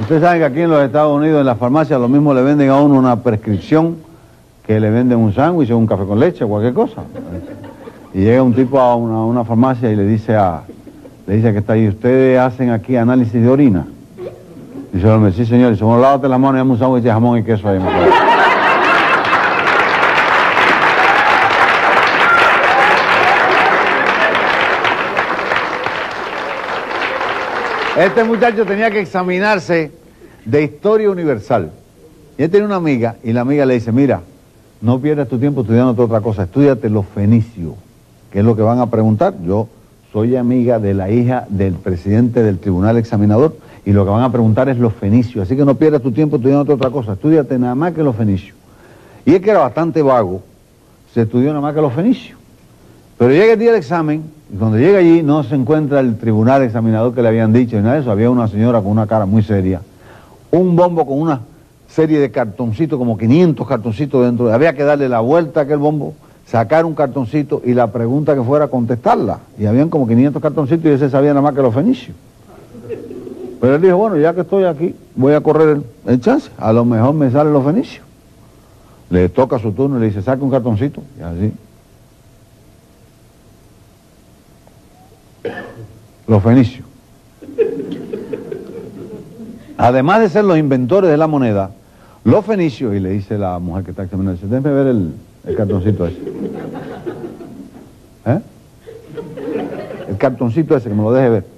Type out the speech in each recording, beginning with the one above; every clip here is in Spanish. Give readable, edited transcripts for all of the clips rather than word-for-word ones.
Ustedes saben que aquí en los Estados Unidos, en las farmacias, lo mismo le venden a uno una prescripción que le venden un sándwich o un café con leche, cualquier cosa. Y llega un tipo a una farmacia y le dice que está ahí, ¿ustedes hacen aquí análisis de orina? Dice el hombre, sí señor. Dice, bueno, lávate las manos y dame un sándwich de jamón y queso ahí. Este muchacho tenía que examinarse de historia universal. Y él tenía una amiga, y la amiga le dice, mira, no pierdas tu tiempo estudiándote otra cosa, estudiate los fenicios, que es lo que van a preguntar. Yo soy amiga de la hija del presidente del tribunal examinador, y lo que van a preguntar es los fenicios, así que no pierdas tu tiempo estudiándote otra cosa, estudiate nada más que los fenicios. Y es que era bastante vago, se estudió nada más que los fenicios. Pero llega el día del examen, y cuando llega allí no se encuentra el tribunal examinador que le habían dicho, y nada de eso, había una señora con una cara muy seria, un bombo con una serie de cartoncitos, como 500 cartoncitos dentro, había que darle la vuelta a aquel bombo, sacar un cartoncito y la pregunta que fuera contestarla, y habían como 500 cartoncitos y ese sabía nada más que los fenicios. Pero él dijo, bueno, ya que estoy aquí, voy a correr el chance, a lo mejor me salen los fenicios. Le toca su turno y le dice, saca un cartoncito, y así. Los fenicios. Además de ser los inventores de la moneda, los fenicios, y le dice la mujer que está examinando, dice, déjeme ver el cartoncito ese. ¿Eh? El cartoncito ese, que me lo deje ver.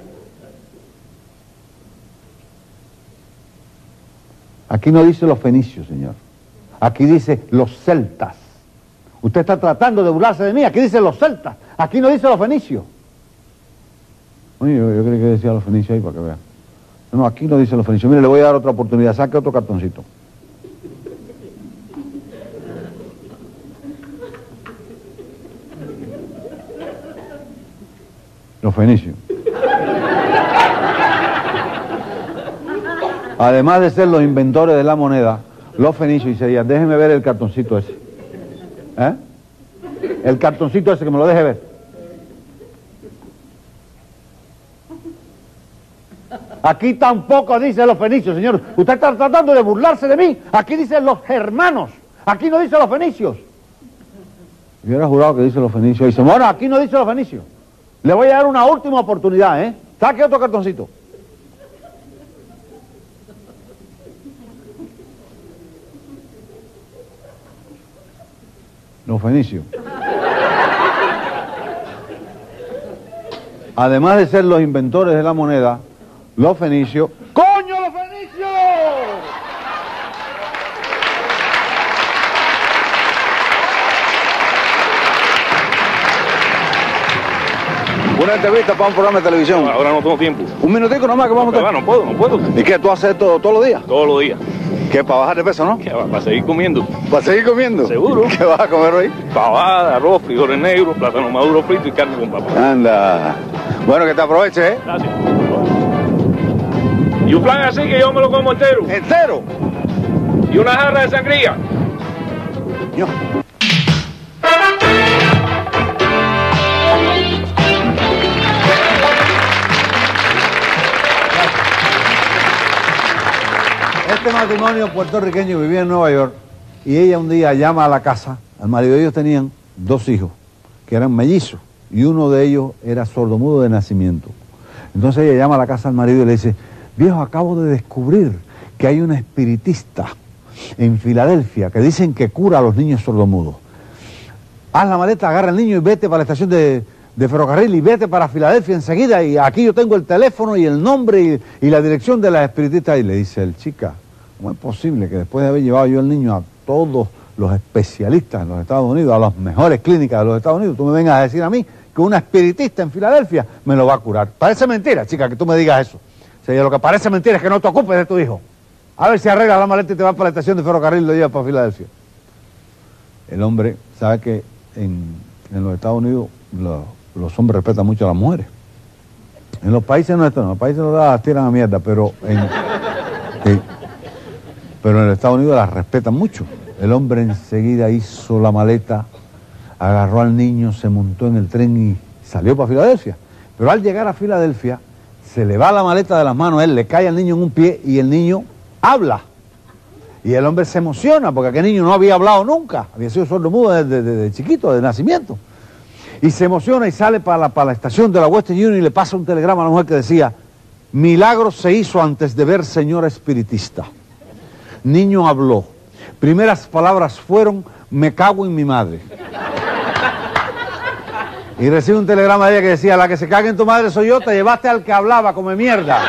Aquí no dice los fenicios, señor. Aquí dice los celtas. Usted está tratando de burlarse de mí. Aquí dice los celtas. Aquí no dice los fenicios. Oye, yo creí que decía los fenicios ahí para que vea. No, aquí no dice los fenicios. Mire, le voy a dar otra oportunidad. Saque otro cartoncito. Los fenicios. Además de ser los inventores de la moneda, los fenicios, y sería, déjeme ver el cartoncito ese. ¿Eh? El cartoncito ese, que me lo deje ver. Aquí tampoco dice los fenicios, señor. Usted está tratando de burlarse de mí. Aquí dicen los germanos. Aquí no dice los fenicios. Yo hubiera jurado que dice los fenicios. Dice, bueno, aquí no dice los fenicios. Le voy a dar una última oportunidad, ¿eh? Saque otro cartoncito. Los fenicios. Además de ser los inventores de la moneda, los fenicios... ¡Coño, los fenicios! Una entrevista para un programa de televisión. No, ahora no tengo tiempo. Un minutico nomás que vamos a... No puedo. ¿Y qué? ¿Tú haces esto todos los días? Todos los días. ¿Qué? ¿Para bajar de peso, no? ¿Qué va? Para seguir comiendo. ¿Para seguir comiendo? Seguro. ¿Qué vas a comer hoy? Pavada, arroz, frijoles negros, plátano maduro frito y carne con papa. Anda. Bueno, que te aproveches, ¿eh? Gracias. Y un flan así que yo me lo como entero. ¿Entero? Y una jarra de sangría. Yo. Este matrimonio puertorriqueño vivía en Nueva York y ella un día llama a la casa al marido. Ellos tenían 2 hijos que eran mellizos y uno de ellos era sordomudo de nacimiento. Entonces ella llama a la casa al marido y le dice, viejo, acabo de descubrir que hay una espiritista en Filadelfia que dicen que cura a los niños sordomudos. Haz la maleta, agarra al niño y vete para la estación de ferrocarril y vete para Filadelfia enseguida, y aquí yo tengo el teléfono y el nombre y la dirección de la espiritista. Y le dice el chica, ¿cómo es posible que después de haber llevado yo al niño a todos los especialistas en los Estados Unidos, a las mejores clínicas de los Estados Unidos, tú me vengas a decir a mí que una espiritista en Filadelfia me lo va a curar? Parece mentira, chica, que tú me digas eso. O sea, lo que parece mentira es que no te ocupes de tu hijo. A ver si arreglas la maleta y te vas para la estación de ferrocarril y lo llevas para Filadelfia. El hombre sabe que en los Estados Unidos los hombres respetan mucho a las mujeres. En los países nuestros, en los países no las tiran a mierda, pero en los Estados Unidos las respetan mucho. El hombre enseguida hizo la maleta, agarró al niño, se montó en el tren y salió para Filadelfia. Pero al llegar a Filadelfia, se le va la maleta de las manos, él le cae al niño en un pie y el niño habla. Y el hombre se emociona porque aquel niño no había hablado nunca, había sido sordomudo desde chiquito, de nacimiento. Y se emociona y sale para la estación de la Western Union y le pasa un telegrama a la mujer que decía: milagro se hizo antes de ver señora espiritista. Niño habló. Primeras palabras fueron: me cago en mi madre. Y recibe un telegrama de ella que decía: la que se cague en tu madre soy yo, te llevaste al que hablaba, come mierda.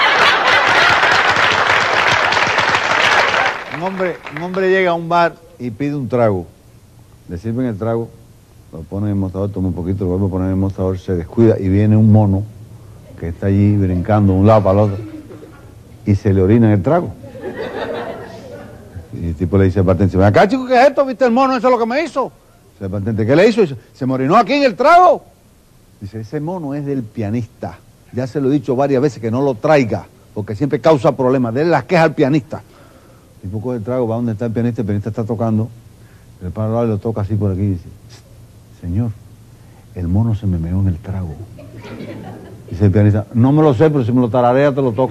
Un hombre llega a un bar y pide un trago. Le sirven el trago, lo pone en el mostrador, toma un poquito, lo vuelve a poner en el mostrador, se descuida y viene un mono que está allí brincando de un lado para el otro y se le orina en el trago. Y el tipo le dice al bartender: ven acá, chico, ¿qué es esto? ¿Viste el mono? Eso es lo que me hizo. Dice el bartender: ¿qué le hizo? Dice: se me orinó aquí en el trago. Dice: ese mono es del pianista. Ya se lo he dicho varias veces que no lo traiga, porque siempre causa problemas. Dele las quejas al pianista. El tipo coge el trago, va donde está el pianista está tocando. El para al lado y lo toca así por aquí y dice: señor, el mono se me meó en el trago. Dice el pianista: no me lo sé, pero si me lo tararea te lo toco.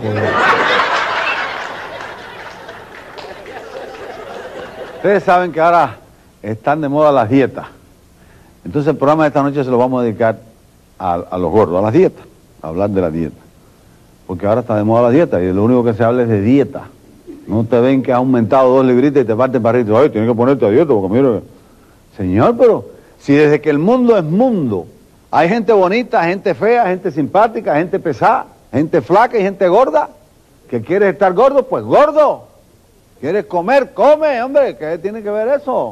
Ustedes saben que ahora están de moda las dietas. Entonces el programa de esta noche se lo vamos a dedicar a los gordos, a las dietas, a hablar de la dieta. Porque ahora está de moda la dieta y lo único que se habla es de dieta. No te ven que has aumentado 2 libritas y te parten para arriba. Ay, tienes que ponerte a dieta porque mira... Señor, pero si desde que el mundo es mundo, hay gente bonita, gente fea, gente simpática, gente pesada, gente flaca y gente gorda, que quieres estar gordo, pues gordo. ¿Quieres comer? Come, hombre. ¿Qué tiene que ver eso?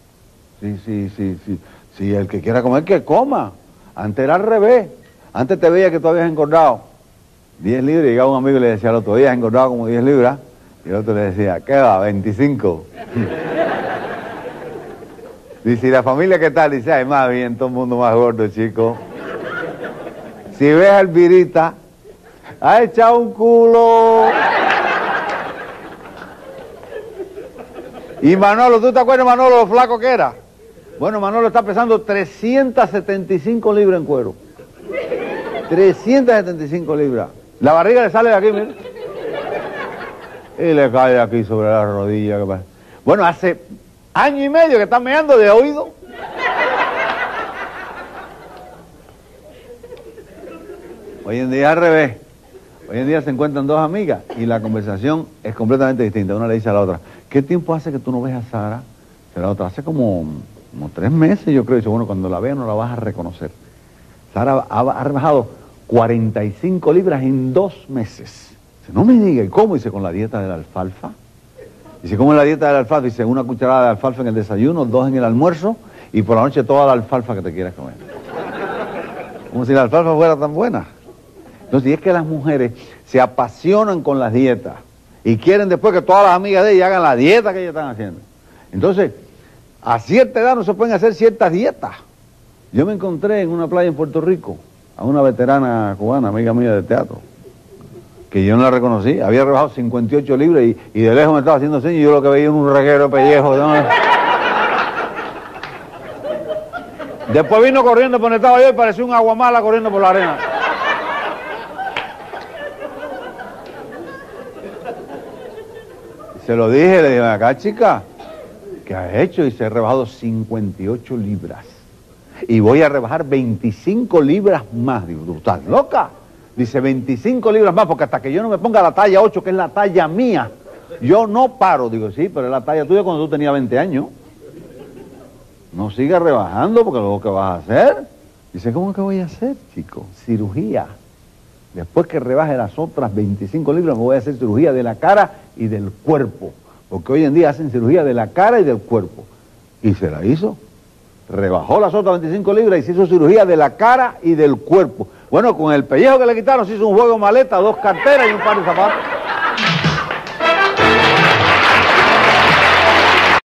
Sí, el que quiera comer, que coma. Antes era al revés. Antes te veía que tú habías engordado 10 libras y llegaba un amigo y le decía al otro: día has engordado como 10 libras. Y el otro le decía: ¿qué va? 25. Dice: ¿y la familia qué tal? Dice: ay, más bien, todo el mundo más gordo, chico. Si ves a Elvirita, ha echado un culo. Y Manolo, ¿tú te acuerdas, Manolo, lo flaco que era? Bueno, Manolo está pesando 375 libras en cuero. 375 libras. La barriga le sale de aquí, mira. Y le cae aquí sobre la rodilla. Bueno, hace año y medio que está meando de oído. Hoy en día al revés. Hoy en día se encuentran dos amigas y la conversación es completamente distinta. Una le dice a la otra: ¿qué tiempo hace que tú no ves a Sara? Y la otra: hace como 3 meses, yo creo. Y dice: bueno, cuando la veas no la vas a reconocer. Sara ha rebajado 45 libras en 2 meses. Dice: no me diga, ¿y cómo? Dice: con la dieta de la alfalfa. Dice: ¿cómo es la dieta de la alfalfa? Dice: 1 cucharada de alfalfa en el desayuno, 2 en el almuerzo y por la noche toda la alfalfa que te quieras comer. Como si la alfalfa fuera tan buena. Entonces, y es que las mujeres se apasionan con las dietas y quieren después que todas las amigas de ellas hagan la dieta que ellas están haciendo. Entonces, a cierta edad no se pueden hacer ciertas dietas. Yo me encontré en una playa en Puerto Rico a una veterana cubana, amiga mía de teatro, que yo no la reconocí. Había rebajado 58 libras y de lejos me estaba haciendo señas y yo lo que veía era un reguero de pellejo, ¿no? Después vino corriendo por donde estaba yo y parecía un aguamala corriendo por la arena. Se lo dije, le dije: acá, chica, ¿qué has hecho? Y se he rebajado 58 libras. Y voy a rebajar 25 libras más. Digo: ¿tú estás loca? Dice: 25 libras más, porque hasta que yo no me ponga la talla 8, que es la talla mía, yo no paro. Digo: sí, pero es la talla tuya cuando tú tenías 20 años. No sigas rebajando, porque luego ¿qué vas a hacer? Dice: ¿cómo que voy a hacer, chico? Cirugía. Después que rebaje las otras 25 libras, me voy a hacer cirugía de la cara y del cuerpo. Porque hoy en día hacen cirugía de la cara y del cuerpo. Y se la hizo. Rebajó las otras 25 libras y se hizo cirugía de la cara y del cuerpo. Bueno, con el pellejo que le quitaron se hizo un juego de maleta, 2 carteras y un par de zapatos.